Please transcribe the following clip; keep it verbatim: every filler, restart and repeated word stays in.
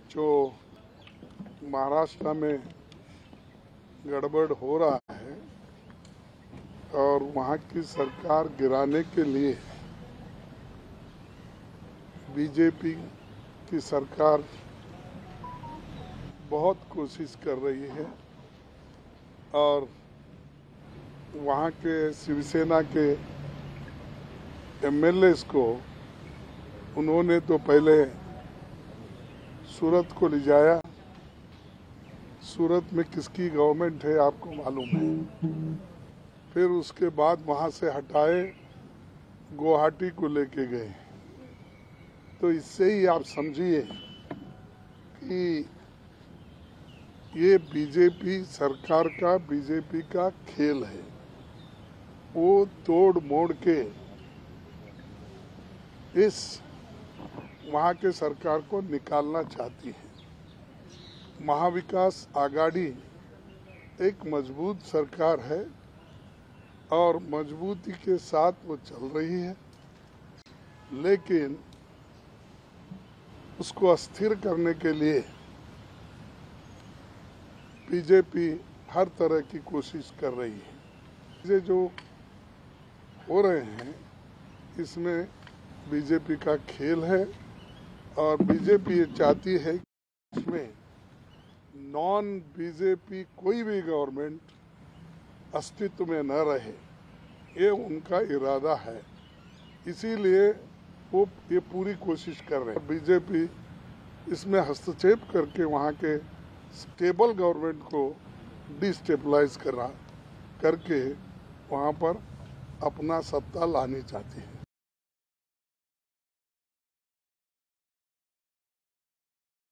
जो महाराष्ट्र में गड़बड़ हो रहा है और वहाँ की सरकार गिराने के लिए बीजेपी की सरकार बहुत कोशिश कर रही है और वहाँ के शिवसेना के एमएलएस को उन्होंने तो पहले सूरत को ले जाया। सूरत में किसकी गवर्नमेंट है आपको मालूम है। फिर उसके बाद वहाँ से हटाए गुवाहाटी को लेके गए। तो इससे ही आप समझिए कि ये बीजेपी सरकार का बीजेपी का खेल है। वो तोड़ मोड़ के इस वहाँ के सरकार को निकालना चाहती है। महाविकास आघाड़ी एक मजबूत सरकार है और मजबूती के साथ वो चल रही है, लेकिन उसको अस्थिर करने के लिए बीजेपी हर तरह की कोशिश कर रही है। ये जो हो रहे हैं इसमें बीजेपी का खेल है और बीजेपी ये चाहती है कि इसमें नॉन बीजेपी कोई भी गवर्नमेंट अस्तित्व में न रहे, ये उनका इरादा है। इसीलिए वो ये पूरी कोशिश कर रहे हैं। बीजेपी इसमें हस्तक्षेप करके वहाँ के स्टेबल गवर्नमेंट को डिस्टेबलाइज करा करके वहाँ पर अपना सत्ता लानी चाहती है।